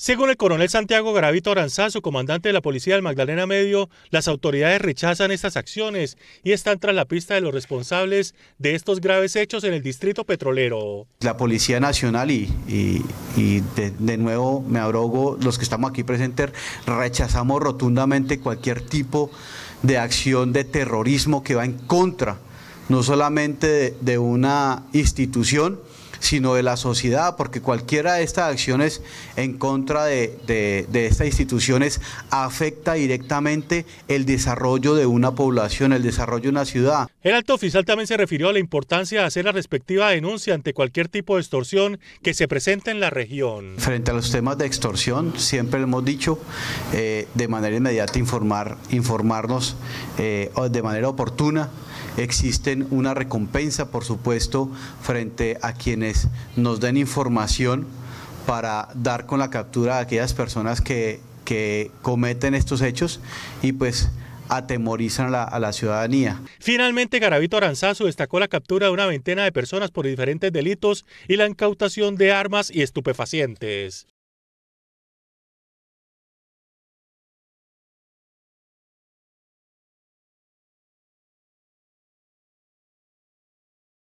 Según el coronel Santiago Garavito Aranzazu, comandante de la Policía del Magdalena Medio, las autoridades rechazan estas acciones y están tras la pista de los responsables de estos graves hechos en el distrito petrolero. La Policía Nacional y de nuevo me abrogo, los que estamos aquí presentes, rechazamos rotundamente cualquier tipo de acción de terrorismo que va en contra no solamente de una institución, sino de la sociedad, porque cualquiera de estas acciones en contra de estas instituciones afecta directamente el desarrollo de una población, el desarrollo de una ciudad. El alto oficial también se refirió a la importancia de hacer la respectiva denuncia ante cualquier tipo de extorsión que se presente en la región. Frente a los temas de extorsión, siempre hemos dicho de manera inmediata informarnos de manera oportuna. Existen una recompensa, por supuesto, frente a quienes nos den información para dar con la captura de aquellas personas que cometen estos hechos y pues atemorizan a la ciudadanía. Finalmente, Garavito Aranzazu destacó la captura de una veintena de personas por diferentes delitos y la incautación de armas y estupefacientes.